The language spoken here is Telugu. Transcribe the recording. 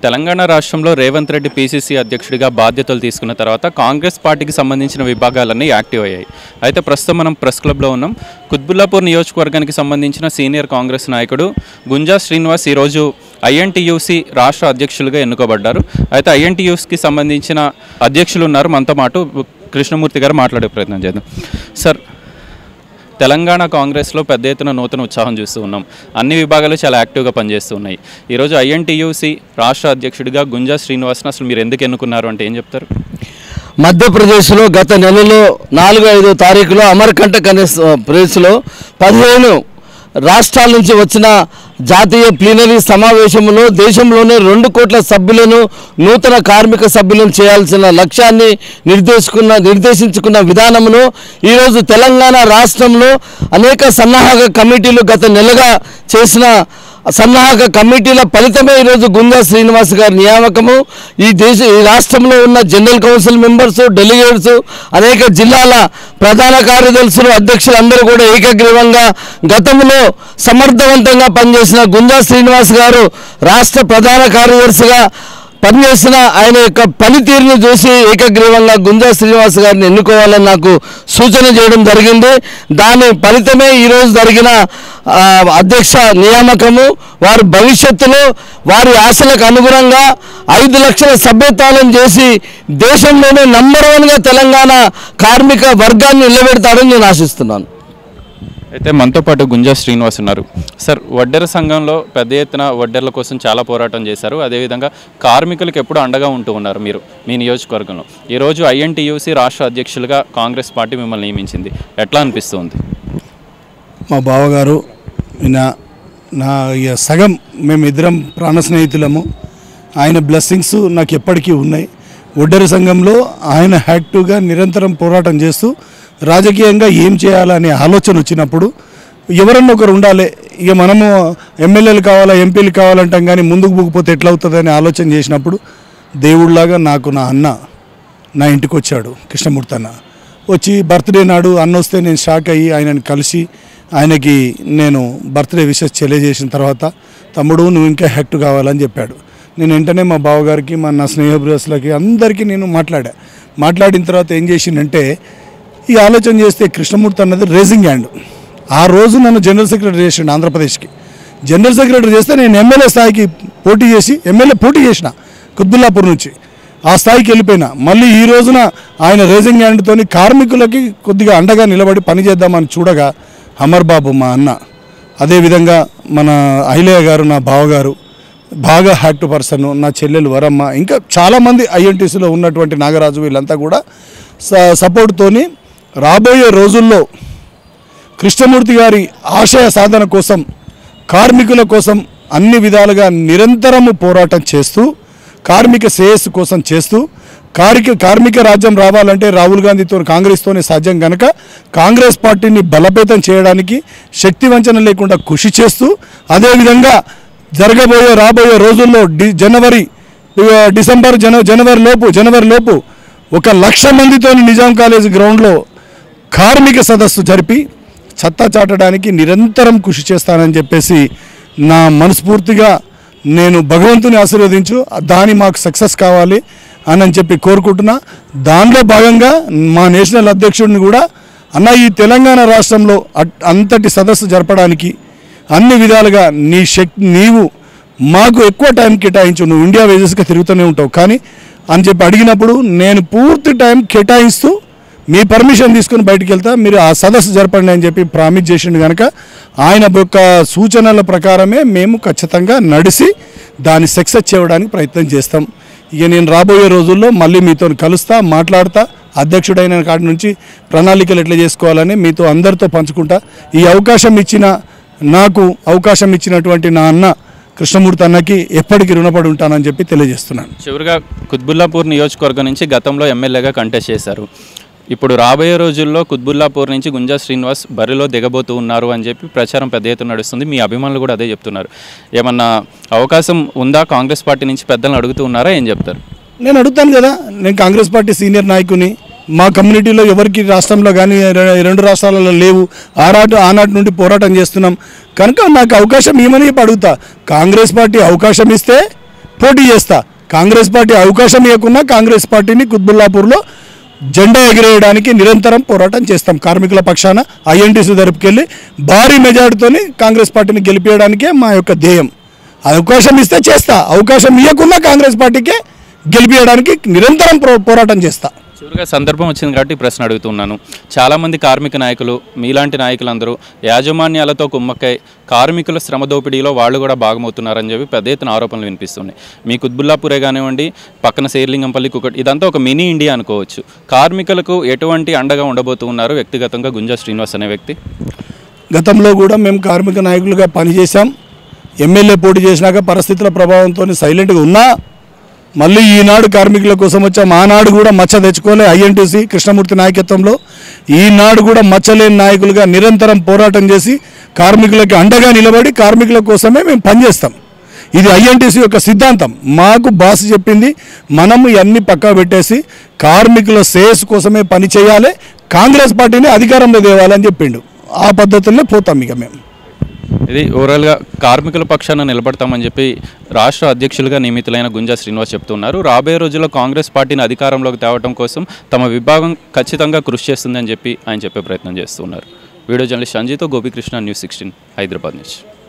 తెలంగాణ రాష్ట్రంలో రేవంత్ రెడ్డి పీసీసీ అధ్యక్షుడిగా బాధ్యతలు తీసుకున్న తర్వాత కాంగ్రెస్ పార్టీకి సంబంధించిన విభాగాలన్నీ యాక్టివ్ అయ్యాయి. అయితే ప్రస్తుతం మనం ప్రెస్ క్లబ్లో ఉన్నాం. కుత్బుల్లాపూర్ నియోజకవర్గానికి సంబంధించిన సీనియర్ కాంగ్రెస్ నాయకుడు గుంజా శ్రీనివాస్ ఈరోజు ఐఎన్టీయూసీ రాష్ట్ర అధ్యక్షులుగా ఎన్నుకోబడ్డారు. అయితే ఐఎన్టీయూసీకి సంబంధించిన అధ్యక్షులు ఉన్నారు మనతో పాటు. కృష్ణమూర్తి గారు మాట్లాడే ప్రయత్నం చేద్దాం. సార్, తెలంగాణ కాంగ్రెస్లో పెద్ద ఎత్తున నూతన ఉత్సాహం చూస్తూ ఉన్నాం. అన్ని విభాగాలు చాలా యాక్టివ్గా పనిచేస్తూ ఉన్నాయి. ఈరోజు ఐఎన్టీయూసీ రాష్ట్ర అధ్యక్షుడిగా గుంజా శ్రీనివాస్ను అసలు మీరు ఎందుకు ఎన్నుకున్నారు అంటే ఏం చెప్తారు? మధ్యప్రదేశ్లో గత నెలలో 4-5 తారీఖులో అమర్కంటక్ అనే ప్లేస్లో 15 రాష్ట్రాల నుంచి వచ్చిన జాతీయ ప్లీనరీ సమావేశంలో దేశంలోనే 2 కోట్ల సభ్యులను నూతన కార్మిక సభ్యులను చేయాల్సిన లక్ష్యాన్ని నిర్దేశించుకున్న విధానమును ఈరోజు తెలంగాణ రాష్ట్రంలో అనేక సన్నాహక కమిటీలు గత నెలగా చేసిన సన్నాహక కమిటీల ఫలితమే ఈరోజు గుంజా శ్రీనివాస్ గారి నియామకము. ఈ రాష్ట్రంలో ఉన్న జనరల్ కౌన్సిల్ మెంబర్స్, డెలిగేట్స్, అనేక జిల్లాల ప్రధాన కార్యదర్శులు, అధ్యక్షులు అందరూ కూడా ఏకగ్రీవంగా గతంలో సమర్థవంతంగా పనిచేసిన గుంజా శ్రీనివాస్ గారు రాష్ట్ర ప్రధాన కార్యదర్శిగా పనిచేసిన ఆయన యొక్క పనితీరుని చూసి ఏకగ్రీవంగా గుంజా శ్రీనివాస్ గారిని ఎన్నుకోవాలని నాకు సూచన చేయడం జరిగింది. దాని ఫలితమే ఈరోజు జరిగిన అధ్యక్ష నియామకము. వారి భవిష్యత్తులో వారి ఆశలకు అనుగుణంగా 5 లక్షల సభ్యత్వాలను చేసి దేశంలోనే నంబర్ 1గా తెలంగాణ కార్మిక వర్గాన్ని నిలబెడతాడని నేను ఆశిస్తున్నాను. అయితే మనతో పాటు గుంజా శ్రీనివాస్ ఉన్నారు. సార్, వడ్డెర సంఘంలో పెద్ద ఎత్తున వడ్డెర్ల కోసం చాలా పోరాటం చేశారు. అదేవిధంగా కార్మికులకు ఎప్పుడు అండగా ఉంటూ ఉన్నారు మీరు మీ నియోజకవర్గంలో. ఈరోజు ఐఎన్టీయూసీ రాష్ట్ర అధ్యక్షులుగా కాంగ్రెస్ పార్టీ మిమ్మల్ని నియమించింది. ఎట్లా అనిపిస్తుంది? మా బావగారు నా సగం మేమిద్దరం ప్రాణ స్నేహితులము. ఆయన బ్లెస్సింగ్స్ నాకు ఎప్పటికీ ఉన్నాయి. వడ్డెర సంఘంలో ఆయన యాక్టివ్గా నిరంతరం పోరాటం చేస్తూ రాజకీయంగా ఏం చేయాలనే ఆలోచన వచ్చినప్పుడు ఎవరన్నా ఒకరు ఉండాలి. ఇక మనము ఎమ్మెల్యేలు కావాలా, ఎంపీలు కావాలంటాం, కానీ ముందుకు పోకపోతే ఎట్లా అవుతుందని ఆలోచన చేసినప్పుడు దేవుడిలాగా నాకు నా అన్న నా ఇంటికి వచ్చాడు. కృష్ణమూర్తి అన్న వచ్చి బర్త్డే నాడు అన్న వస్తే నేను షాక్ అయ్యి ఆయనని కలిసి ఆయనకి నేను బర్త్డే విషెస్ తెలియజేసిన తర్వాత, తమ్ముడు నువ్వు ఇంకా యాక్టివ్ కావాలని చెప్పాడు. నేను వెంటనే మా బావగారికి, నా స్నేహబ్రస్లకి అందరికీ నేను మాట్లాడిన తర్వాత ఏం చేసిందంటే, ఈ ఆలోచన చేస్తే కృష్ణమూర్తి అన్నది రేజింగ్ హ్యాండ్. ఆ రోజు నన్ను జనరల్ సెక్రటరీ చేసిండు ఆంధ్రప్రదేశ్కి. జనరల్ సెక్రటరీ చేస్తే నేను ఎమ్మెల్యే స్థాయికి పోటీ చేసిన కుత్బుల్లాపూర్ నుంచి. ఆ స్థాయికి వెళ్ళిపోయినా. మళ్ళీ ఈ రోజున ఆయన రేజింగ్ హ్యాండ్తోని కార్మికులకి కొద్దిగా అండగా నిలబడి పనిచేద్దామని చూడగా అమర్ బాబు మా అన్న, అదేవిధంగా మన ఐలయ్య గారు నా బావగారు, బాగా యాక్టివ్ పర్సన్, నా చెల్లెలు వరమ్మ, ఇంకా చాలామంది ఐఎన్టీసీలో ఉన్నటువంటి నాగరాజు, వీళ్ళంతా కూడా సపోర్ట్తోని రాబోయే రోజుల్లో కృష్ణమూర్తి గారి ఆశయ సాధన కోసం, కార్మికుల కోసం అన్ని విధాలుగా నిరంతరము పోరాటం చేస్తూ, కార్మిక శ్రేయస్సు కోసం చేస్తూ, కార్మిక రాజ్యం రావాలంటే రాహుల్ గాంధీతో కాంగ్రెస్తోనే సాధ్యం కనుక కాంగ్రెస్ పార్టీని బలోపేతం చేయడానికి శక్తి వంచన లేకుండా కృషి చేస్తూ, అదేవిధంగా రాబోయే రోజుల్లో జనవరి లోపు 1,00,000 మందితో నిజాం కాలేజ్ గ్రౌండ్లో కార్మిక సదస్సు జరిపి సత్తా చాటడానికి నిరంతరం కృషి చేస్తానని చెప్పేసి నా మనస్ఫూర్తిగా నేను భగవంతుని ఆశీర్వదించు దాని మాకు సక్సెస్ కావాలి అని చెప్పి కోరుకుంటున్నా. దానిలో భాగంగా మా నేషనల్ అధ్యక్షుడిని కూడా, అన్న ఈ తెలంగాణ రాష్ట్రంలో అంతటి సదస్సు జరపడానికి అన్ని విధాలుగా నీవు మాకు ఎక్కువ టైం కేటాయించు, నువ్వు ఇండియా వేజెస్గా తిరుగుతూనే ఉంటావు కానీ అని చెప్పి అడిగినప్పుడు నేను పూర్తి టైం కేటాయిస్తూ మీ పర్మిషన్ తీసుకుని బయటికి వెళ్తా, మీరు ఆ సదస్సు జరపండి అని చెప్పి ప్రామిస్ చేసిండు కనుక ఆయన యొక్క సూచనల ప్రకారమే మేము ఖచ్చితంగా నడిచి దాన్ని సక్సెస్ చేయడానికి ప్రయత్నం చేస్తాం. ఇక నేను రాబోయే రోజుల్లో మళ్ళీ మీతో కలుస్తా, మాట్లాడతా, అధ్యక్షుడైన కాడి నుంచి ప్రణాళికలు ఎట్లా చేసుకోవాలని మీతో అందరితో పంచుకుంటా. ఈ అవకాశం ఇచ్చినటువంటి నా అన్న కృష్ణమూర్తి అన్నకి ఎప్పటికీ రుణపడి ఉంటానని చెప్పి తెలియజేస్తున్నాను. చివరిగా కుత్బుల్లాపూర్ నియోజకవర్గం నుంచి గతంలో ఎమ్మెల్యేగా కంటెస్ట్ చేశారు. ఇప్పుడు రాబోయే రోజుల్లో కుత్బుల్లాపూర్ నుంచి గుంజా శ్రీనివాస్ బరిలో దిగబోతూ ఉన్నారు అని చెప్పి ప్రచారం పెద్ద ఎత్తున నడుస్తుంది. మీ అభిమానులు కూడా అదే చెప్తున్నారు. ఏమన్నా అవకాశం ఉందా? కాంగ్రెస్ పార్టీ నుంచి పెద్దలను అడుగుతూ ఉన్నారా? ఏం చెప్తారు? నేను అడుగుతాను కదా, నేను కాంగ్రెస్ పార్టీ సీనియర్ నాయకుని. మా కమ్యూనిటీలో ఎవరికి రాష్ట్రంలో కానీ 2 రాష్ట్రాలలో లేవు. ఆనాటి నుండి పోరాటం చేస్తున్నాం కనుక నాకు అవకాశం ఇవ్వమని అడుగుతా. కాంగ్రెస్ పార్టీ అవకాశం ఇస్తే పోటీ చేస్తా. కాంగ్రెస్ పార్టీ అవకాశం ఇవ్వకున్నా కాంగ్రెస్ పార్టీని కుత్బుల్లాపూర్లో జెండా ఎగిరేయడానికి నిరంతరం పోరాటం చేస్తాం. కార్మికుల పక్షాన ఐఎన్టీసీ తరపుకెళ్ళి భారీ మెజార్టీతోని కాంగ్రెస్ పార్టీని గెలిపించడానికే మా యొక్క ధ్యేయం. అవకాశం ఇస్తే చేస్తా, అవకాశం ఇవ్వకున్నా కాంగ్రెస్ పార్టీకే గెలిపించడానికి నిరంతరం పోరాటం చేస్తా. చివరిగా సందర్భం వచ్చింది కాబట్టి ప్రశ్న అడుగుతున్నాను. చాలామంది కార్మిక నాయకులు, మీలాంటి నాయకులందరూ యాజమాన్యాలతో కుమ్మక్కై కార్మికుల శ్రమ దోపిడీలో వాళ్ళు కూడా భాగమవుతున్నారని చెప్పి పెద్ద ఎత్తున ఆరోపణలు వినిపిస్తున్నాయి. మీ కుత్బుల్లాపూరే కానివ్వండి, పక్కన శేర్లింగంపల్లి, కుకట్, ఇదంతా ఒక మినీ ఇండియా అనుకోవచ్చు. కార్మికులకు ఎటువంటి అండగా ఉండబోతున్నారు వ్యక్తిగతంగా గుంజా శ్రీనివాస్ అనే వ్యక్తి? గతంలో కూడా మేము కార్మిక నాయకులుగా పనిచేశాం. ఎమ్మెల్యే పోటీ చేసినాక పరిస్థితుల ప్రభావంతో సైలెంట్గా ఉన్నా మళ్ళీ ఈనాడు కార్మికుల కోసం వచ్చాం. ఆనాడు కూడా మచ్చ తెచ్చుకోలే ఐఎన్టీసీ కృష్ణమూర్తి నాయకత్వంలో. ఈనాడు కూడా మచ్చలేని నాయకులుగా నిరంతరం పోరాటం చేసి కార్మికులకి అండగా నిలబడి కార్మికుల కోసమే మేము పనిచేస్తాం. ఇది ఐఎన్టీసీ యొక్క సిద్ధాంతం. మాకు బాస్ చెప్పింది మనము ఇవన్నీ పక్కా పెట్టేసి కార్మికుల శ్రేయస్సు కోసమే పని చేయాలి, కాంగ్రెస్ పార్టీని అధికారంలో తేవాలని చెప్పిండు. ఆ పద్ధతుల్లో పోతాం ఇక మేము. ఇది ఓవరాల్గా కార్మికుల పక్షాన నిలబడతామని చెప్పి రాష్ట్ర అధ్యక్షులుగా నియమితులైన గుంజా శ్రీనివాస్ చెప్తున్నారు. రాబోయే రోజుల్లో కాంగ్రెస్ పార్టీని అధికారంలోకి తేవడం కోసం తమ విభాగం ఖచ్చితంగా కృషి చేస్తుందని చెప్పి ఆయన చెప్పే ప్రయత్నం చేస్తున్నారు. వీడియో జర్నలిస్ట్ సంజయ్తో గోపికృష్ణ, న్యూస్ 16 హైదరాబాద్ నుంచి.